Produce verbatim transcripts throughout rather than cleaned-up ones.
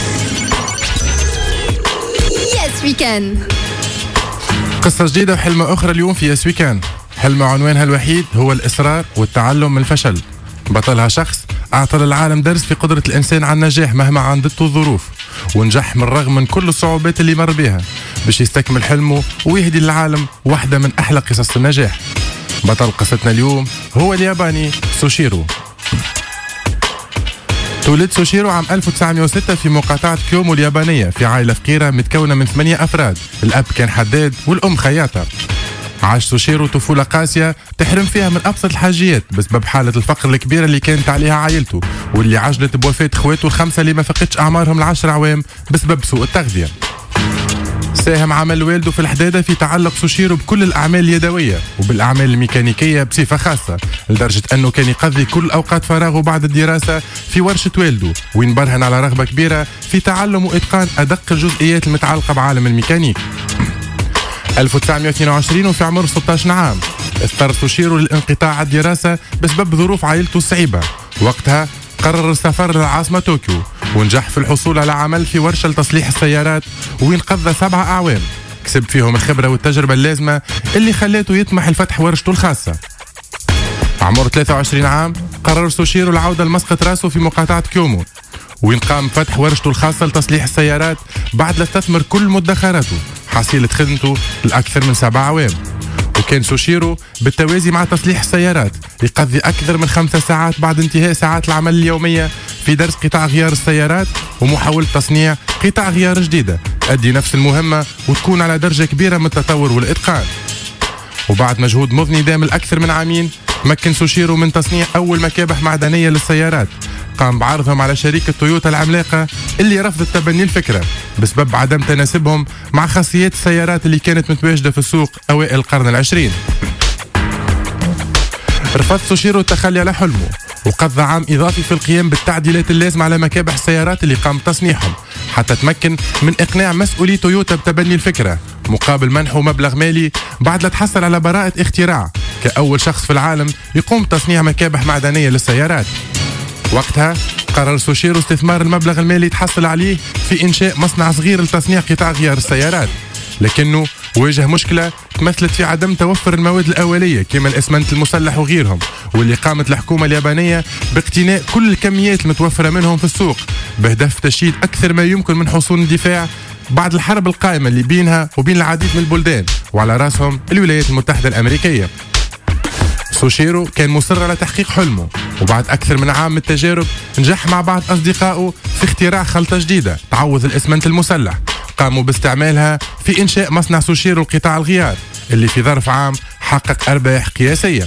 يس ويكان. قصة جديدة وحلمة أخرى اليوم في يس ويكان. حلمة عنوانها الوحيد هو الإصرار والتعلم من الفشل. بطلها شخص أعطى للعالم درس في قدرة الإنسان على النجاح مهما عندته الظروف، ونجح من رغم من كل الصعوبات اللي مر بها باش يستكمل حلمه ويهدي للعالم واحدة من أحلى قصص النجاح. بطل قصتنا اليوم هو الياباني سوشيرو. تولد سوشيرو عام ألف وتسعمائة وستة في مقاطعة كيومو اليابانية في عائلة فقيرة متكونة من ثمانية أفراد. الأب كان حداد والأم خياطة. عاش سوشيرو طفولة قاسية تحرم فيها من أبسط الحاجيات بسبب حالة الفقر الكبيرة اللي كانت عليها عائلته، واللي عجلت بوفاة اخواته الخمسة اللي ما فقدش أعمارهم العشر عوام بسبب سوء التغذية. ساهم عمل والده في الحدادة في تعلق سوشيرو بكل الأعمال اليدوية وبالأعمال الميكانيكية بصفة خاصة، لدرجة أنه كان يقضي كل أوقات فراغه بعد الدراسة في ورشة والده، وين برهن على رغبة كبيرة في تعلم وإتقان أدق الجزئيات المتعلقة بعالم الميكانيك. ألف وتسعمائة واثنين وعشرين وفي عمر ستة عشر عام اضطر سوشيرو للانقطاع عن الدراسة بسبب ظروف عائلته الصعيبة. وقتها قرر السفر للعاصمة طوكيو، ونجح في الحصول على عمل في ورشة لتصليح السيارات، وين قضى سبعة أعوام كسب فيهم الخبرة والتجربة اللازمة اللي خلاته يطمح لفتح ورشته الخاصة. عمر ثلاثة وعشرين عام قرر سوشيرو العودة لمسقط راسه في مقاطعة كيومو، وين قام فتح ورشته الخاصة لتصليح السيارات بعد لا استثمر كل مدخراته حصيلة خدمته لأكثر من سبع عوام. وكان سوشيرو بالتوازي مع تصليح السيارات يقضي أكثر من خمسة ساعات بعد انتهاء ساعات العمل اليومية في درس قطع غيار السيارات ومحاولة تصنيع قطع غيار جديدة تؤدي نفس المهمة وتكون على درجة كبيرة من التطور والإتقان. وبعد مجهود مضني دام الأكثر من عامين مكن سوشيرو من تصنيع أول مكابح معدنية للسيارات، قام بعرضهم على شركة تويوتا العملاقة اللي رفضت تبني الفكرة بسبب عدم تناسبهم مع خاصيات السيارات اللي كانت متواجدة في السوق أوائل القرن العشرين. رفض سوشيرو التخلي على حلمه وقضى عام إضافي في القيام بالتعديلات اللازمة على مكابح السيارات اللي قام تصنيعهم حتى تمكن من إقناع مسؤولي تويوتا بتبني الفكرة مقابل منحه مبلغ مالي بعد لا تحصل على براءة اختراع كأول شخص في العالم يقوم بتصنيع مكابح معدنية للسيارات. وقتها قرر سوشيرو استثمار المبلغ المالي تحصل عليه في إنشاء مصنع صغير لتصنيع قطع غيار السيارات، لكنه واجه مشكلة تمثلت في عدم توفر المواد الأولية كما الإسمنت المسلح وغيرهم، واللي قامت الحكومة اليابانية باقتناء كل الكميات المتوفرة منهم في السوق بهدف تشييد أكثر ما يمكن من حصون الدفاع بعد الحرب القائمة اللي بينها وبين العديد من البلدان وعلى رأسهم الولايات المتحدة الأمريكية. سوشيرو كان مصر على تحقيق حلمه، وبعد أكثر من عام من التجارب نجح مع بعض أصدقائه في اختراع خلطة جديدة تعوض الإسمنت المسلح قاموا باستعمالها في إنشاء مصنع سوشيرو لقطاع الغيار اللي في ظرف عام حقق أرباح قياسية.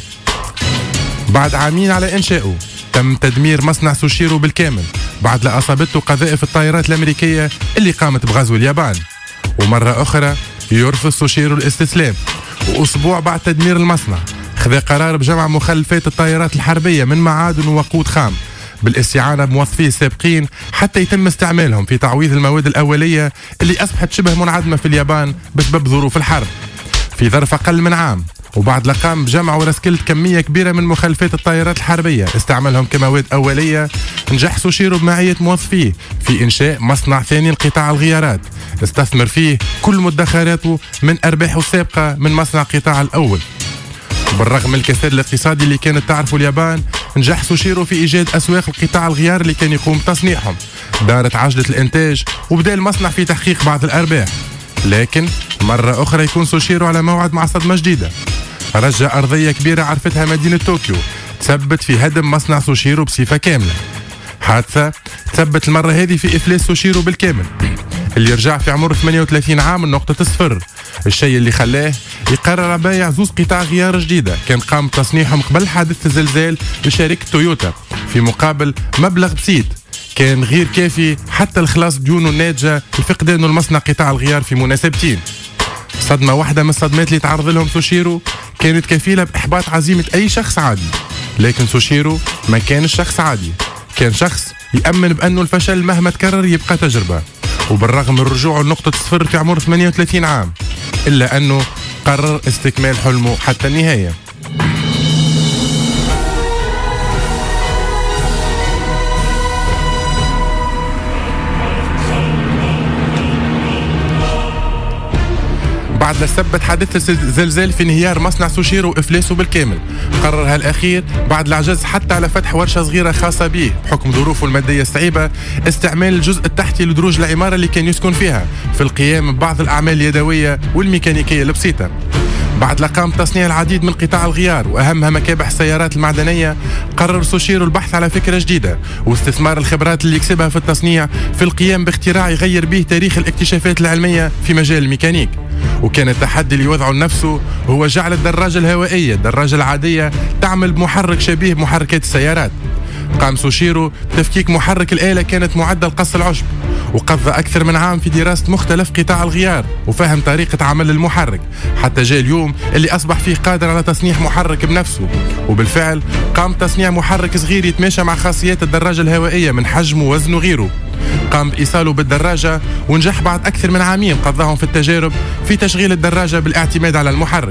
بعد عامين على إنشائه تم تدمير مصنع سوشيرو بالكامل بعد لا أصابته قذائف الطائرات الأمريكية اللي قامت بغزو اليابان. ومرة أخرى يرفض سوشيرو الاستسلام، وأسبوع بعد تدمير المصنع خذ قرار بجمع مخلفات الطائرات الحربية من معادن ووقود خام بالاستعانة بموظفيه السابقين حتى يتم استعمالهم في تعويض المواد الأولية اللي أصبحت شبه منعدمة في اليابان بسبب ظروف الحرب في ظرف أقل من عام. وبعد لقام بجمع ورسكلت كمية كبيرة من مخلفات الطائرات الحربية استعمالهم كمواد أولية، نجح سوشيرو بمعية موظفيه في إنشاء مصنع ثاني لقطاع الغيارات استثمر فيه كل مدخراته من أرباحه السابقة من مصنع قطاع الأول. بالرغم من الكساد الاقتصادي اللي كانت تعرفه اليابان نجح سوشيرو في إيجاد أسواق القطاع الغيار اللي كان يقوم بتصنيعهم، دارت عجلة الإنتاج وبدأ المصنع في تحقيق بعض الأرباح. لكن مرة أخرى يكون سوشيرو على موعد مع صدمة جديدة. رجع أرضية كبيرة عرفتها مدينة طوكيو تثبت في هدم مصنع سوشيرو بصفة كاملة. حادثة تثبت المرة هذه في إفلاس سوشيرو بالكامل اللي رجع في عمر ثمانية وثلاثين عام من نقطة الصفر، الشيء اللي خلاه يقرر بيع زوز قطع غيار جديدة كان قام تصنيعهم قبل حادث الزلزال لشركة تويوتا في مقابل مبلغ بسيط كان غير كافي حتى الخلاص ديونه الناتجة لفقدان المصنع قطاع الغيار في مناسبتين. صدمة واحدة من الصدمات اللي تعرض لهم سوشيرو كانت كفيلة بإحباط عزيمة أي شخص عادي، لكن سوشيرو ما كان شخص عادي، كان شخص يأمن بأنه الفشل مهما تكرر يبقى تجربة. وبالرغم من رجوعه لنقطة الصفر في عمر ثمانية وثلاثين عام إلا أنه قرر استكمال حلمه حتى النهاية. بعد ما سبت حادثة زلزال في انهيار مصنع سوشيرو وإفلاسه بالكامل. قرر هالأخير بعد العجز حتى على فتح ورشة صغيرة خاصة به بحكم ظروفه المادية الصعيبة استعمال الجزء التحتي لدروج العمارة اللي كان يسكن فيها في القيام ببعض الأعمال اليدوية والميكانيكية البسيطة. بعد لقام تصنيع العديد من قطاع الغيار وأهمها مكابح السيارات المعدنية، قرر سوشيرو البحث على فكرة جديدة واستثمار الخبرات اللي يكسبها في التصنيع في القيام باختراع يغير به تاريخ الاكتشافات العلمية في مجال الميكانيك. وكان التحدي اللي يوضعه لنفسه هو جعل الدراجة الهوائية الدراجة العادية تعمل بمحرك شبيه بمحركات السيارات. قام سوشيرو بتفكيك محرك الآلة كانت معدة لقص العشب، وقضى أكثر من عام في دراسة مختلف قطاع الغيار وفهم طريقة عمل المحرك، حتى جاء اليوم اللي أصبح فيه قادر على تصنيع محرك بنفسه. وبالفعل قام تصنيع محرك صغير يتماشى مع خاصيات الدراجة الهوائية من حجم ووزن وغيره. قام بإيصاله بالدراجة ونجح بعد أكثر من عامين قضاهم في التجارب في تشغيل الدراجة بالاعتماد على المحرك.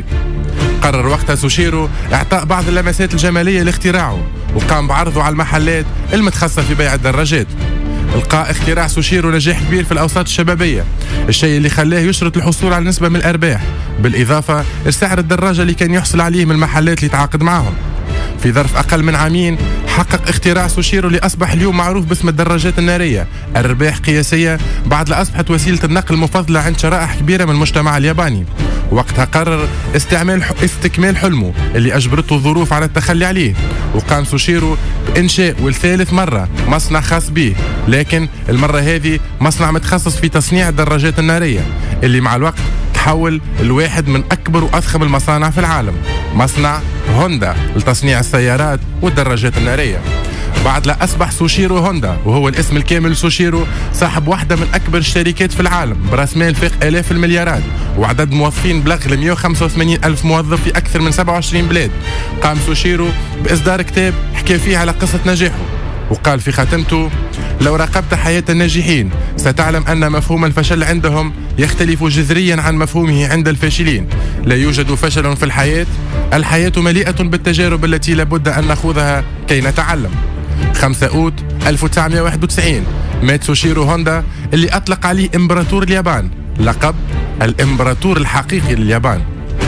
قرر وقتها سوشيرو إعطاء بعض اللمسات الجمالية لاختراعه، وقام بعرضه على المحلات المتخصصة في بيع الدراجات. لقى اختراع سوشيرو نجاح كبير في الأوساط الشبابية، الشيء اللي خلاه يشرط الحصول على نسبة من الأرباح، بالإضافة لسعر الدراجة اللي كان يحصل عليه من المحلات اللي تعاقد معهم. في ظرف أقل من عامين حقق اختراع سوشيرو اللي أصبح اليوم معروف باسم الدراجات النارية أرباح قياسية بعد لا أصبحت وسيلة النقل المفضلة عند شرائح كبيرة من المجتمع الياباني. وقتها قرر استعمال استكمال حلمه اللي أجبرته الظروف على التخلي عليه، وقام سوشيرو بإنشاء والثالث مرة مصنع خاص به، لكن المرة هذه مصنع متخصص في تصنيع الدراجات النارية اللي مع الوقت تحول لواحد من أكبر وأضخم المصانع في العالم، مصنع هوندا لتصنيع السيارات والدراجات النارية. بعد لا أصبح سوشيرو هوندا وهو الاسم الكامل لسوشيرو صاحب واحدة من أكبر الشركات في العالم برأس مال فاق آلاف المليارات وعدد موظفين بلغ ل مئة وخمسة وثمانين ألف موظف في أكثر من سبعة وعشرين بلاد. قام سوشيرو بإصدار كتاب حكى فيه على قصة نجاحه، وقال في خاتمته: لو راقبت حياة الناجحين ستعلم أن مفهوم الفشل عندهم يختلف جذريا عن مفهومه عند الفاشلين. لا يوجد فشل في الحياة، الحياة مليئة بالتجارب التي لابد أن نخوضها كي نتعلم. خمسة أوت ألف وتسعمئة وواحد وتسعين مات سوشيرو هوندا اللي أطلق عليه إمبراطور اليابان، لقب الإمبراطور الحقيقي لليابان.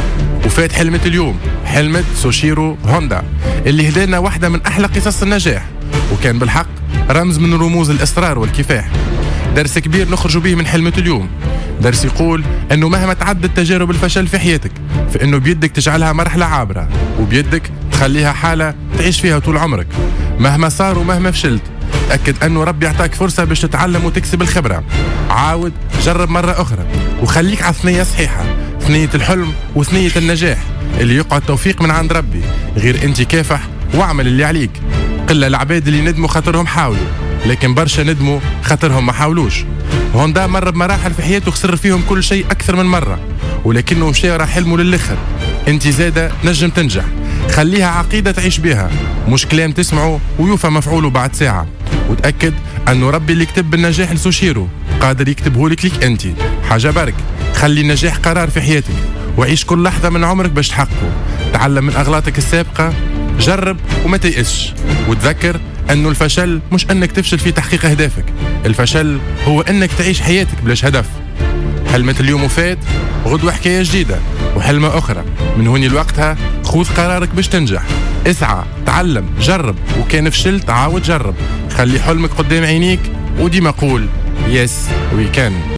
وفات حلمة اليوم، حلمة سوشيرو هوندا اللي هدانا واحدة من أحلى قصص النجاح، وكان بالحق رمز من رموز الإصرار والكفاح. درس كبير نخرج به من حلمة اليوم، درس يقول أنه مهما تعدت تجارب الفشل في حياتك فإنه بيدك تجعلها مرحلة عابرة، وبيدك تخليها حالة تعيش فيها طول عمرك. مهما صار ومهما فشلت تأكد أنه ربي يعطاك فرصة باش تتعلم وتكسب الخبرة. عاود جرب مرة أخرى وخليك على ثنية صحيحة، ثنية الحلم وثنية النجاح اللي يقعد توفيق من عند ربي، غير أنت كافح واعمل اللي عليك. قلة العباد اللي ندموا خاطرهم حاولوا، لكن برشا ندموا خاطرهم ما حاولوش. هوندا مر بمراحل في حياته خسر فيهم كل شيء أكثر من مرة، ولكنه مشى ورا حلمه للآخر. أنت زادة نجم تنجح، خليها عقيدة تعيش بها، مش كلام تسمعه ويوفى مفعوله بعد ساعة. وتأكد أنه ربي اللي كتب بالنجاح لسوشيرو قادر يكتبه لك ليك أنت. حاجة برك، خلي النجاح قرار في حياتك وعيش كل لحظة من عمرك باش تحققه. تعلم من أغلاطك السابقة، جرب وما تيأسش، وتذكر أنه الفشل مش أنك تفشل في تحقيق أهدافك، الفشل هو أنك تعيش حياتك بلاش هدف. حلمة اليوم وفات، غدوة حكاية جديدة وحلمة أخرى. من هوني لوقتها خذ قرارك باش تنجح، اسعى، تعلم، جرب، وكان فشلت عاود جرب. خلي حلمك قدام عينيك وديما قول يس وي كان.